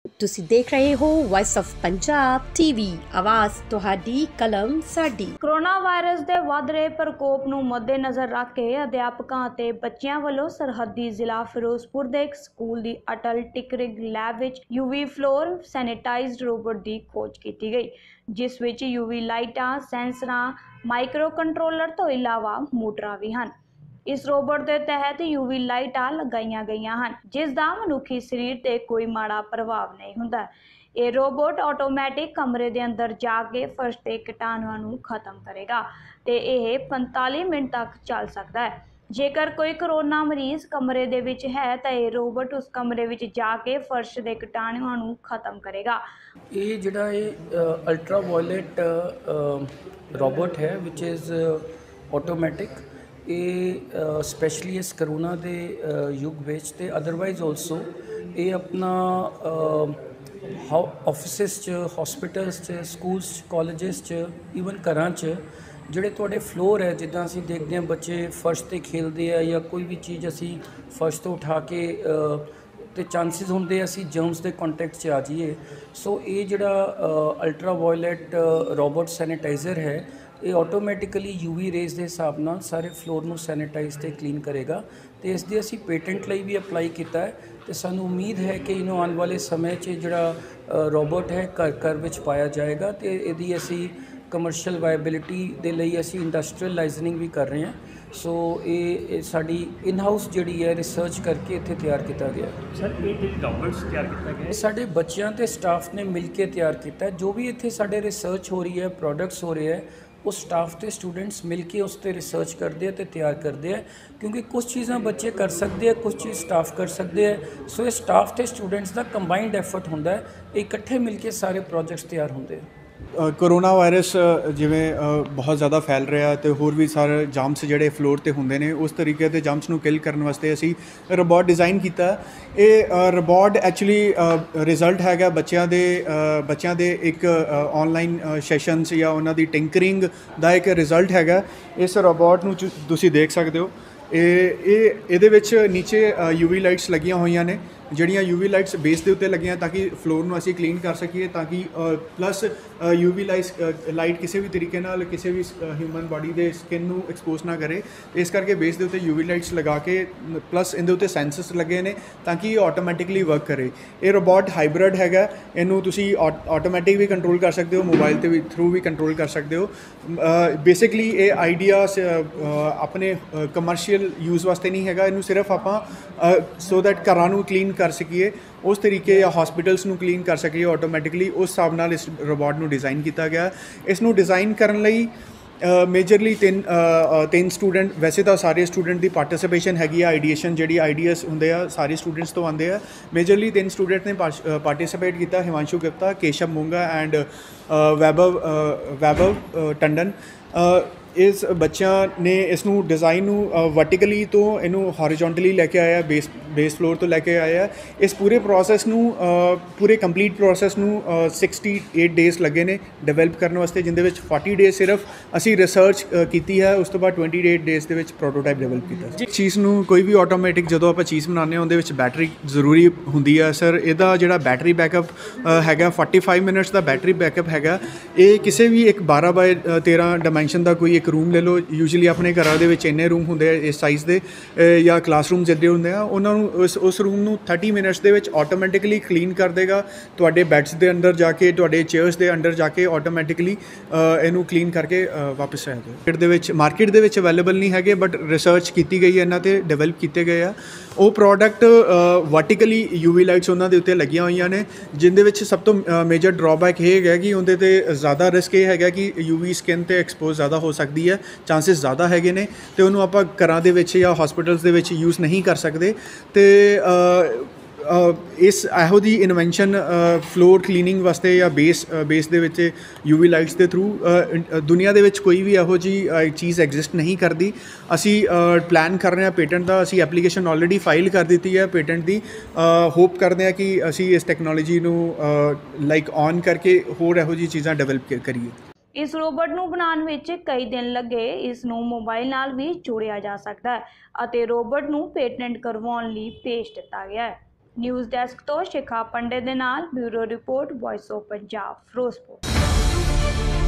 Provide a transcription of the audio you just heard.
ਤੁਸੀਂ ਦੇਖ ਰਹੇ ਹੋ ਵਾਇਸ ਆਫ ਪੰਜਾਬ ਟੀਵੀ ਆਵਾਜ਼ ਤੁਹਾਡੀ ਕਲਮ ਸਾਡੀ। ਕੋਰੋਨਾ ਵਾਇਰਸ ਦੇ ਵੱਧ ਰਹੇ ਪ੍ਰਕੋਪ ਨੂੰ ਮੱਦੇਨਜ਼ਰ ਰੱਖ ਕੇ ਅਧਿਆਪਕਾਂ ਅਤੇ ਬੱਚਿਆਂ ਵੱਲੋਂ ਸਰਹੱਦੀ ਜ਼ਿਲ੍ਹਾ ਫਿਰੋਜ਼ਪੁਰ ਦੇ ਇੱਕ ਸਕੂਲ ਦੀ ਅਟਲ ਟਿਕਰਿੰਗ ਲੈਬ ਵਿੱਚ UV ਫਲੋਰ ਸੈਨੀਟਾਈਜ਼ਡ ਰੋਬੋਟ ਦੀ ਖੋਜ ਕੀਤੀ ਗਈ, ਜਿਸ ਵਿੱਚ UV ਲਾਈਟਾਂ, ਸੈਂਸਰਾਂ, ਮਾਈਕਰੋ ਕੰਟਰੋਲਰ ਤੋਂ ਇਲਾਵਾ ਮੋਟਰਾਂ ਵੀ ਹਨ। इस रोबोट के तहत UV लाइटां लगाईਆਂ ਗਈਆਂ ਹਨ, जिस ਦਾ ਮਨੁੱਖੀ ਸਰੀਰ ਤੇ ਕੋਈ ਮਾੜਾ ਪ੍ਰਭਾਵ ਨਹੀਂ ਹੁੰਦਾ। ਇਹ ਰੋਬੋਟ ਆਟੋਮੈਟਿਕ ਕਮਰੇ ਦੇ ਅੰਦਰ ਜਾ ਕੇ ਫਰਸ਼ ਤੇ ਕੀਟਾਣੂਆਂ ਨੂੰ ਖਤਮ ਕਰੇਗਾ ਤੇ ਇਹ 45 ਮਿੰਟ ਤੱਕ ਚੱਲ ਸਕਦਾ ਹੈ। ਜੇਕਰ ਕੋਈ ਕੋਰੋਨਾ ਮਰੀਜ਼ ਕਮਰੇ ਦੇ ਵਿੱਚ ਹੈ ਤਾਂ ਇਹ ਰੋਬੋਟ ਉਸ ਕਮਰੇ ਵਿੱਚ ਜਾ ਕੇ ਫਰਸ਼ ਦੇ ਕੀਟਾਣੂਆਂ ਨੂੰ ਖਤਮ ਕਰੇਗਾ। ਇਹ ਜਿਹੜਾ ਇਹ ਅਲਟਰਾ ਵਾਇਲਟ ਰੋਬੋਟ ਹੈ ਵਿਚ ਇਜ਼ ਆਟੋਮੈਟਿਕ। ਇਹ ਸਪੈਸ਼ਲੀ ਇਸ ਕਰੋਨਾ ਦੇ ਯੁੱਗ ਵਿੱਚ ਤੇ ਅਦਰਵਾਈਜ਼ ਆਲਸੋ ਇਹ ਆਪਣਾ ਆਫਿਸਿਸ 'ਚ, ਹਸਪੀਟਲਸ 'ਚ, ਸਕੂਲਸ 'ਚ, ਕਾਲਜਿਸ 'ਚ, ਈਵਨ ਘਰਾਂ 'ਚ ਜਿਹੜੇ ਤੁਹਾਡੇ ਫਲੋਰ ਹੈ, ਜਿੱਦਾਂ ਅਸੀਂ ਦੇਖਦੇ ਹਾਂ ਬੱਚੇ ਫਰਸ਼ 'ਤੇ ਖੇਲਦੇ ਆ ਜਾਂ ਕੋਈ ਵੀ ਚੀਜ਼ ਅਸੀਂ ਫਰਸ਼ ਤੋਂ ਉਠਾ ਕੇ ਤੇ ਚਾਂਸਿਸ ਹੁੰਦੇ ਅਸੀਂ ਜਰਮਸ ਦੇ ਕੰਟੈਕਟ 'ਚ ਆ ਜਾਈਏ। ਸੋ ਇਹ ਜਿਹੜਾ ਅਲਟਰਾ ਵਾਇਲਟ ਰੋਬੋਟ ਸੈਨੀਟਾਈਜ਼ਰ ਹੈ, ਇਹ ਆਟੋਮੈਟਿਕਲੀ UV ਰੇਜ਼ ਦੇ ਹਿਸਾਬ ਨਾਲ ਸਾਰੇ ਫਲੋਰ ਨੂੰ ਸੈਨੀਟਾਈਜ਼ ਤੇ ਕਲੀਨ ਕਰੇਗਾ ਤੇ ਇਸ ਦੀ ਅਸੀਂ ਪੇਟੈਂਟ ਲਈ ਵੀ ਅਪਲਾਈ ਕੀਤਾ ਹੈ ਤੇ ਸਾਨੂੰ ਉਮੀਦ ਹੈ ਕਿ ਇਹਨੂੰ ਆਉਣ ਵਾਲੇ ਸਮੇਂ 'ਚ ਜਿਹੜਾ ਰੋਬੋਟ ਹੈ ਘਰ ਵਿੱਚ ਪਾਇਆ ਜਾਏਗਾ ਤੇ ਇਹਦੀ ਅਸੀਂ ਕਮਰਸ਼ੀਅਲ ਵਾਇਬਿਲਿਟੀ ਦੇ ਲਈ ਅਸੀਂ ਇੰਡਸਟਰੀਅਲ ਲਾਈਜ਼ਨਿੰਗ ਵੀ ਕਰ ਰਹੇ ਹਾਂ। ਸੋ ਇਹ ਸਾਡੀ ਇਨ ਹਾਊਸ ਜਿਹੜੀ ਹੈ ਰਿਸਰਚ ਕਰਕੇ ਇੱਥੇ ਤਿਆਰ ਕੀਤਾ ਗਿਆ। ਸਰ ਇਹ ਜਿਹੜੀ ਰੋਬੋਟਸ ਤਿਆਰ ਕੀਤਾ ਗਿਆ ਸਾਡੇ ਬੱਚਿਆਂ ਤੇ ਸਟਾਫ ਨੇ ਮਿਲ ਕੇ ਤਿਆਰ ਕੀਤਾ। ਜੋ ਵੀ ਇੱਥੇ ਸਾਡੇ ਰਿਸਰਚ ਹੋ ਰਹੀ ਹੈ, ਪ੍ਰੋਡਕਟਸ ਹੋ ਰਹੇ ਹੈ, ਉਹ ਸਟਾਫ ਤੇ ਸਟੂਡੈਂਟਸ ਮਿਲ ਕੇ ਉਸ 'ਤੇ ਰਿਸਰਚ ਕਰਦੇ ਆ ਤੇ ਤਿਆਰ ਕਰਦੇ ਆ, ਕਿਉਂਕਿ ਕੁਝ ਚੀਜ਼ਾਂ ਬੱਚੇ ਕਰ ਸਕਦੇ ਆ, ਕੁਝ ਚੀਜ਼ ਸਟਾਫ ਕਰ ਸਕਦੇ ਆ। ਸੋ ਇਹ ਸਟਾਫ ਤੇ ਸਟੂਡੈਂਟਸ ਦਾ ਕੰਬਾਈਨਡ ਐਫਰਟ ਹੁੰਦਾ ਹੈ, ਇਹ ਇਕੱਠੇ ਮਿਲ ਕੇ ਸਾਰੇ ਪ੍ਰੋਜੈਕਟਸ ਤਿਆਰ ਹੁੰਦੇ ਆ। ਕੋਰੋਨਾ ਵਾਇਰਸ ਜਿਵੇਂ ਬਹੁਤ ਜ਼ਿਆਦਾ ਫੈਲ ਰਿਹਾ ਅਤੇ ਹੋਰ ਵੀ ਸਾਰੇ ਜਰਮਸ ਜਿਹੜੇ ਫਲੋਰ 'ਤੇ ਹੁੰਦੇ ਨੇ, ਉਸ ਤਰੀਕੇ ਦੇ ਜਰਮਸ ਨੂੰ ਕਿਲ ਕਰਨ ਵਾਸਤੇ ਅਸੀਂ ਰੋਬੋਟ ਡਿਜ਼ਾਈਨ ਕੀਤਾ। ਇਹ ਰੋਬੋਟ ਐਕਚੁਅਲੀ ਰਿਜ਼ਲਟ ਹੈਗਾ ਬੱਚਿਆਂ ਦੇ ਇੱਕ ਆਨਲਾਈਨ ਸੈਸ਼ਨਸ ਜਾਂ ਉਹਨਾਂ ਦੀ ਟਿੰਕਰਿੰਗ ਦਾ ਇੱਕ ਰਿਜ਼ਲਟ ਹੈਗਾ। ਇਸ ਰੋਬੋਟ ਨੂੰ ਤੁਸੀਂ ਦੇਖ ਸਕਦੇ ਹੋ। ਇਹਦੇ ਵਿੱਚ ਨੀਚੇ UV ਲਾਈਟਸ ਲੱਗੀਆਂ ਹੋਈਆਂ ਨੇ, ਜਿਹੜੀਆਂ UV ਲਾਈਟਸ ਬੇਸ ਦੇ ਉੱਤੇ ਲੱਗੀਆਂ ਤਾਂ ਕਿ ਫਲੋਰ ਨੂੰ ਅਸੀਂ ਕਲੀਨ ਕਰ ਸਕੀਏ, ਤਾਂ ਕਿ ਪਲੱਸ UV ਲਾਈਟ ਕਿਸੇ ਵੀ ਤਰੀਕੇ ਨਾਲ ਕਿਸੇ ਵੀ ਹਿਊਮਨ ਬਾਡੀ ਦੇ ਸਕਿਨ ਨੂੰ ਐਕਸਪੋਜ਼ ਨਾ ਕਰੇ। ਇਸ ਕਰਕੇ ਬੇਸ ਦੇ ਉੱਤੇ UV ਲਾਈਟਸ ਲਗਾ ਕੇ ਪਲੱਸ ਇਹਦੇ ਉੱਤੇ ਸੈਂਸਰਸ ਲੱਗੇ ਨੇ ਤਾਂ ਕਿ ਇਹ ਆਟੋਮੈਟਿਕਲੀ ਵਰਕ ਕਰੇ। ਇਹ ਰੋਬੋਟ ਹਾਈਬ੍ਰਿਡ ਹੈਗਾ, ਇਹਨੂੰ ਤੁਸੀਂ ਆਟੋਮੈਟਿਕ ਵੀ ਕੰਟਰੋਲ ਕਰ ਸਕਦੇ ਹੋ, ਮੋਬਾਈਲ ਤੇ ਵੀ ਥਰੂ ਵੀ ਕੰਟਰੋਲ ਕਰ ਸਕਦੇ ਹੋ। ਬੇਸਿਕਲੀ ਇਹ ਆਈਡੀਆ ਆਪਣੇ ਕਮਰਸ਼ੀਅਲ ਯੂਜ਼ ਵਾਸਤੇ ਨਹੀਂ ਹੈਗਾ, ਇਹਨੂੰ ਸਿਰਫ ਆਪਾਂ ਸੋ ਦੈਟ ਘਰਾਂ ਨੂੰ ਕਲੀਨ ਕਰ ਸਕੀਏ, ਉਸ ਤਰੀਕੇ ਜਾਂ ਹਸਪੀਟਲਸ ਨੂੰ ਕਲੀਨ ਕਰ ਸਕੀਏ ਆਟੋਮੈਟਿਕਲੀ, ਉਸ ਹਿਸਾਬ ਨਾਲ ਇਸ ਰੋਬੋਟ ਨੂੰ ਡਿਜ਼ਾਈਨ ਕੀਤਾ ਗਿਆ। ਇਸ ਨੂੰ ਡਿਜ਼ਾਈਨ ਕਰਨ ਲਈ ਮੇਜਰਲੀ ਤਿੰਨ ਸਟੂਡੈਂਟ, ਵੈਸੇ ਤਾਂ ਸਾਰੇ ਸਟੂਡੈਂਟ ਦੀ ਪਾਰਟਿਸਿਪੇਸ਼ਨ ਹੈਗੀ ਆ। ਆਈਡੀਏਸ਼ਨ ਜਿਹੜੀ ਆਈਡੀਆਸ ਹੁੰਦੇ ਆ ਸਾਰੇ ਸਟੂਡੈਂਟਸ ਤੋਂ ਆਉਂਦੇ ਆ। ਮੇਜਰਲੀ 3 ਸਟੂਡੈਂਟ ਨੇ ਪਾਰਟਿਸਿਪੇਟ ਕੀਤਾ, ਹਿਮਾਂਸ਼ੂ ਗੁਪਤਾ, ਕੇਸ਼ਵ ਮੋਂਗਾ ਐਂਡ ਵੈਭਵ ਟੰਡਨ। ਇਸ ਬੱਚਿਆਂ ਨੇ ਇਸ ਨੂੰ ਡਿਜ਼ਾਈਨ ਨੂੰ ਵਰਟੀਕਲੀ ਤੋਂ ਇਹਨੂੰ ਹੌਰੀਜ਼ੌਂਟਲੀ ਲੈ ਕੇ ਆਇਆ, ਬੇਸ ਫਲੋਰ ਤੋਂ ਲੈ ਕੇ ਆਇਆ। ਇਸ ਪੂਰੇ ਪ੍ਰੋਸੈਸ ਨੂੰ ਪੂਰੇ ਕੰਪਲੀਟ ਪ੍ਰੋਸੈਸ ਨੂੰ 68 ਡੇਜ਼ ਲੱਗੇ ਨੇ ਡਿਵੈਲਪ ਕਰਨ ਵਾਸਤੇ, ਜਿੰਦੇ ਵਿੱਚ 40 ਡੇਜ਼ ਸਿਰਫ ਅਸੀਂ ਰਿਸਰਚ ਕੀਤੀ ਹੈ, ਉਸ ਤੋਂ ਬਾਅਦ 28 ਡੇਜ਼ ਦੇ ਵਿੱਚ ਪ੍ਰੋਟੋਟਾਈਪ ਡਿਵੈਲਪ ਕੀਤਾ। ਚੀਜ਼ ਨੂੰ ਕੋਈ ਵੀ ਆਟੋਮੈਟਿਕ ਜਦੋਂ ਆਪਾਂ ਚੀਜ਼ ਬਣਾਉਂਦੇ ਹਾਂ ਉਹਦੇ ਵਿੱਚ ਬੈਟਰੀ ਜ਼ਰੂਰੀ ਹੁੰਦੀ ਹੈ। ਸਰ ਇਹਦਾ ਜਿਹੜਾ ਬੈਟਰੀ ਬੈਕਅਪ ਹੈਗਾ 45 ਮਿੰਟਸ ਦਾ ਬੈਟਰੀ ਬੈਕਅਪ ਹੈਗਾ। ਇਹ ਕਿਸੇ ਵੀ ਇੱਕ 12 ਬਾਏ 13 ਡਾਇਮੈਂਸ਼ਨ ਦਾ ਕੋਈ ਇੱਕ ਰੂਮ ਲੈ ਲਓ, ਯੂਜੂਲੀ ਆਪਣੇ ਘਰਾਂ ਦੇ ਵਿੱਚ ਇੰਨੇ ਰੂਮ ਹੁੰਦੇ ਆ ਇਸ ਸਾਈਜ਼ ਦੇ, ਜਾਂ ਕਲਾਸਰੂਮ ਜਿੱਦੇ ਹੁੰਦੇ ਆ, ਉਹਨਾਂ ਨੂੰ ਉਸ ਰੂਮ ਨੂੰ 30 ਮਿੰਟਸ ਦੇ ਵਿੱਚ ਆਟੋਮੈਟਿਕਲੀ ਕਲੀਨ ਕਰ ਦੇਗਾ। ਤੁਹਾਡੇ ਬੈਡਸ ਦੇ ਅੰਦਰ ਜਾ ਕੇ, ਤੁਹਾਡੇ ਚੇਅਰਸ ਦੇ ਅੰਦਰ ਜਾ ਕੇ ਆਟੋਮੈਟਿਕਲੀ ਇਹਨੂੰ ਕਲੀਨ ਕਰਕੇ ਵਾਪਸ ਆ ਜਾਏ। ਮਾਰਕੀਟ ਦੇ ਵਿੱਚ ਅਵੇਲੇਬਲ ਨਹੀਂ ਹੈਗੇ, ਬਟ ਰਿਸਰਚ ਕੀਤੀ ਗਈ ਹੈ, ਇਹਨਾਂ 'ਤੇ ਡਿਵੈਲਪ ਕੀਤੇ ਗਏ ਆ। ਉਹ ਪ੍ਰੋਡਕਟ ਵਰਟੀਕਲੀ UV ਲਾਈਟਸ ਉਹਨਾਂ ਦੇ ਉੱਤੇ ਲੱਗੀਆਂ ਹੋਈਆਂ ਨੇ, ਜਿਹਦੇ ਵਿੱਚ ਸਭ ਤੋਂ ਮੇਜਰ ਡਰਾਬੈਕ ਇਹ ਹੈਗਾ ਕਿ ਉਹਦੇ 'ਤੇ ਜ਼ਿਆਦਾ ਰਿਸਕ ਇਹ ਹੈਗਾ ਕਿ UV ਸਕਿਨ 'ਤੇ ਐਕਸਪੋਜ਼ ਜ਼ਿਆਦਾ ਹੋ ਸਕਦੀ ਹੈ, ਚਾਂਸਿਸ ਜ਼ਿਆਦਾ ਹੈਗੇ ਨੇ, ਅਤੇ ਉਹਨੂੰ ਆਪਾਂ ਘਰਾਂ ਦੇ ਵਿੱਚ ਜਾਂ ਹਸਪੀਟਲਸ ਦੇ ਵਿੱਚ ਯੂਜ਼ ਨਹੀਂ ਕਰ ਸਕਦੇ। ਅਤੇ ਇਸ ਇਹੋ ਜਿਹੀ ਇਨਵੈਂਸ਼ਨ ਫਲੋਰ ਕਲੀਨਿੰਗ ਵਾਸਤੇ ਜਾਂ ਬੇਸ ਦੇ ਵਿੱਚ UV ਲਾਈਟਸ ਦੇ ਥਰੂ ਦੁਨੀਆ ਦੇ ਵਿੱਚ ਕੋਈ ਵੀ ਇਹੋ ਜਿਹੀ ਚੀਜ਼ ਐਗਜ਼ਿਸਟ ਨਹੀਂ ਕਰਦੀ। ਅਸੀਂ ਪਲਾਨ ਕਰ ਰਹੇ ਹਾਂ ਪੇਟੈਂਟ ਦਾ, ਅਸੀਂ ਐਪਲੀਕੇਸ਼ਨ ਆਲਰੇਡੀ ਫਾਈਲ ਕਰ ਦਿੱਤੀ ਹੈ ਪੇਟੈਂਟ ਦੀ। ਹੋਪ ਕਰਦੇ ਹਾਂ ਕਿ ਅਸੀਂ ਇਸ ਟੈਕਨੋਲੋਜੀ ਨੂੰ ਔਨ ਕਰਕੇ ਹੋਰ ਇਹੋ ਜਿਹੀ ਚੀਜ਼ਾਂ ਡਿਵੈਲਪ ਕਰੀਏ। ਇਸ ਰੋਬੋਟ ਨੂੰ ਬਣਾਉਣ ਵਿੱਚ ਕਈ ਦਿਨ ਲੱਗੇ। ਇਸ ਨੂੰ ਮੋਬਾਈਲ ਨਾਲ ਵੀ ਜੋੜਿਆ ਜਾ ਸਕਦਾ ਹੈ ਅਤੇ ਰੋਬੋਟ ਨੂੰ ਪੇਟੈਂਟ ਕਰਵਾਉਣ ਲਈ ਭੇਜ ਦਿੱਤਾ ਗਿਆ ਹੈ। ਨਿਊਜ਼ ਡੈਸਕ ਤੋਂ ਸ਼ਿਖਾ ਪੰਡੇ ਦੇ ਨਾਲ bureau report voice of Punjab Firozpur.